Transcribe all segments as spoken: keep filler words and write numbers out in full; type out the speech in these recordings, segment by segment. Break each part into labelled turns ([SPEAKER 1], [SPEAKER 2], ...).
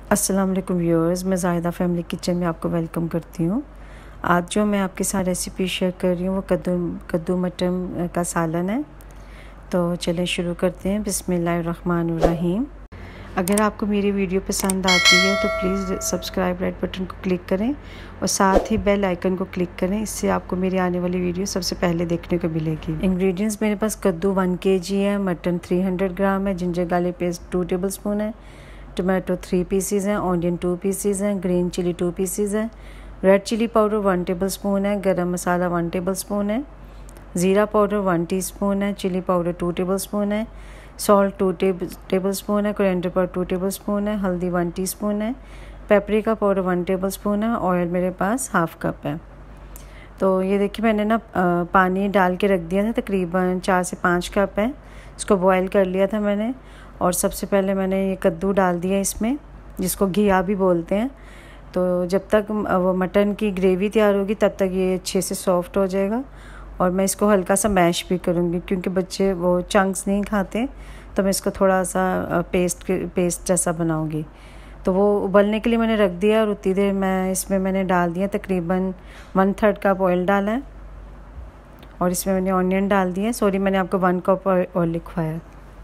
[SPEAKER 1] अस्सलाम वालेकुम व्यूअर्स, मैं ज़ाहिदा फैमिली किचन में आपको वेलकम करती हूँ। आज जो मैं आपके साथ रेसिपी शेयर कर रही हूँ वो कद्दू कद्दू मटर का सालन है। तो चलें शुरू करते हैं। बिस्मिल्लाहिर्रहमानिर्रहीम। अगर आपको मेरी वीडियो पसंद आती है तो प्लीज़ सब्सक्राइब रेड बटन को क्लिक करें और साथ ही बेल आइकन को क्लिक करें। इससे आपको मेरी आने वाली वीडियो सबसे पहले देखने को मिलेगी। इंग्रेडिएंट्स मेरे पास कद्दू वन के जी है, मटन थ्री हंड्रेड ग्राम है, ginger garlic paste two tablespoon है, टमाटो थ्री पीसीज हैं, ऑनियन टू पीसीज हैं, ग्रीन चिली टू पीसीज हैं, red chilli powder one tablespoon है, garam masala one tablespoon है, ज़ीरा पाउडर वन टीस्पून है, chilli powder two tablespoon है, salt two tablespoon है, coriander powder two tablespoon है, हल्दी वन टीस्पून है, paprika powder one tablespoon है, ऑयल मेरे पास हाफ़ कप है। तो ये देखिए मैंने ना पानी डाल के रख दिया था, तकरीबन चार से पाँच कप है। इसको बॉयल कर लिया था मैंने। और सबसे पहले मैंने ये कद्दू डाल दिया इसमें, जिसको घिया भी बोलते हैं। तो जब तक वो मटन की ग्रेवी तैयार होगी तब तक ये अच्छे से सॉफ्ट हो जाएगा। और मैं इसको हल्का सा मैश भी करूँगी क्योंकि बच्चे वो चंक्स नहीं खाते, तो मैं इसको थोड़ा सा पेस्ट पेस्ट जैसा बनाऊँगी। तो वो उबलने के लिए मैंने रख दिया और उतनी देर मैं इसमें मैंने डाल दिया तकरीबन वन थर्ड कप ऑयल डाला है। और इसमें मैंने ऑनियन डाल दिया। सॉरी, मैंने आपको वन कप ऑयल लिखवाया।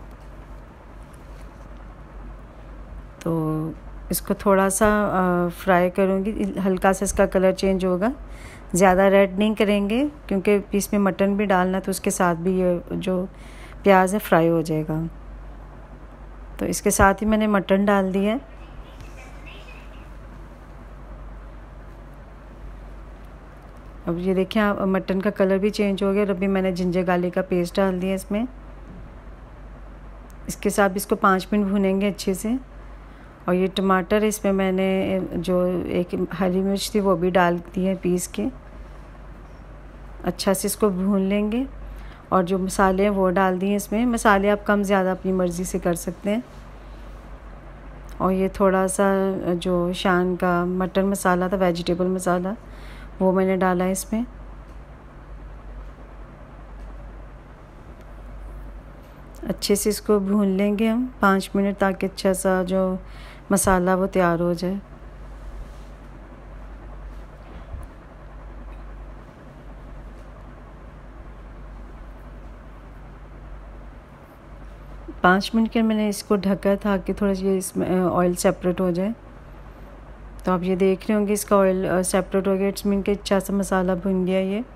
[SPEAKER 1] तो इसको थोड़ा सा फ्राई करूँगी, हल्का सा इसका कलर चेंज होगा, ज़्यादा रेड नहीं करेंगे क्योंकि इसमें मटन भी डालना, तो उसके साथ भी ये जो प्याज है फ्राई हो जाएगा। तो इसके साथ ही मैंने मटन डाल दिया। अब ये देखिए आप, मटन का कलर भी चेंज हो गया। अभी मैंने जिंजर गार्लिक का पेस्ट डाल दिया इसमें। इसके साथ इसको पाँच मिनट भूनेंगे अच्छे से। और ये टमाटर, इसमें मैंने जो एक हरी मिर्च थी वो भी डाल दी है पीस के। अच्छा से इसको भून लेंगे। और जो मसाले हैं वो डाल दिए इसमें। मसाले आप कम ज़्यादा अपनी मर्ज़ी से कर सकते हैं। और ये थोड़ा सा जो शान का मटन मसाला था, वेजिटेबल मसाला, वो मैंने डाला है इसमें। अच्छे से इसको भून लेंगे हम पाँच मिनट, ताकि अच्छा सा जो मसाला वो तैयार हो जाए। पाँच मिनट के मैंने इसको ढका था कि थोड़ा ये इसमें ऑयल सेपरेट हो जाए। तो आप ये देख रहे होंगे इसका ऑयल सेपरेट हो गया। इट्स मीन कि अच्छा सा मसाला भुन गया ये।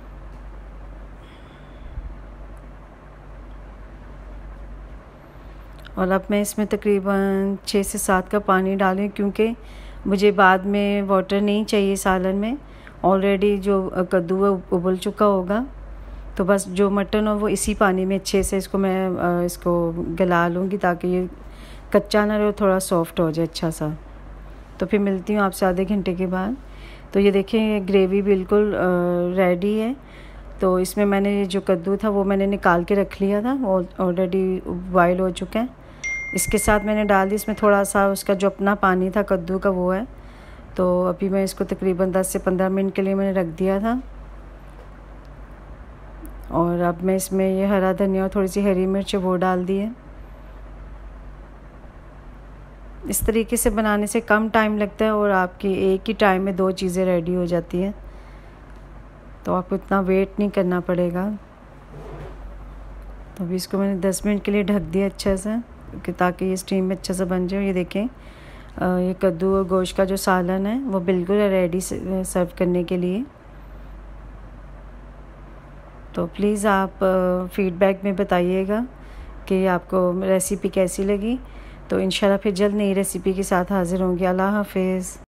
[SPEAKER 1] और अब मैं इसमें तकरीबन छः से सात कप पानी डालूँ क्योंकि मुझे बाद में वाटर नहीं चाहिए सालन में। ऑलरेडी जो कद्दू है उबल चुका होगा, तो बस जो मटन हो वो इसी पानी में अच्छे से इसको मैं इसको गला लूँगी ताकि ये कच्चा ना रहे, थोड़ा सॉफ्ट हो जाए अच्छा सा। तो फिर मिलती हूँ आपसे आधे घंटे के बाद। तो ये देखें, ये ग्रेवी बिल्कुल रेडी है। तो इसमें मैंने जो कद्दू था वो मैंने निकाल के रख लिया था, वो ऑलरेडी बॉयल हो चुका है। इसके साथ मैंने डाल दी इसमें थोड़ा सा उसका जो अपना पानी था कद्दू का वो है। तो अभी मैं इसको तकरीबन दस से पंद्रह मिनट के लिए मैंने रख दिया था। और अब मैं इसमें ये हरा धनिया और थोड़ी सी हरी मिर्च वो डाल दी है। इस तरीके से बनाने से कम टाइम लगता है और आपकी एक ही टाइम में दो चीज़ें रेडी हो जाती हैं, तो आपको इतना वेट नहीं करना पड़ेगा। तो अभी इसको मैंने दस मिनट के लिए ढक दिया अच्छा सा कि ताकि ये स्टीम में अच्छा सा बन जाए। ये देखें, ये कद्दू और गोश्त का जो सालन है वो बिल्कुल रेडी सर्व करने के लिए। तो प्लीज़ आप फीडबैक में बताइएगा कि आपको रेसिपी कैसी लगी। तो इंशाल्लाह फिर जल्द नई रेसिपी के साथ हाज़िर होंगी। अल्लाह हाफ़िज़।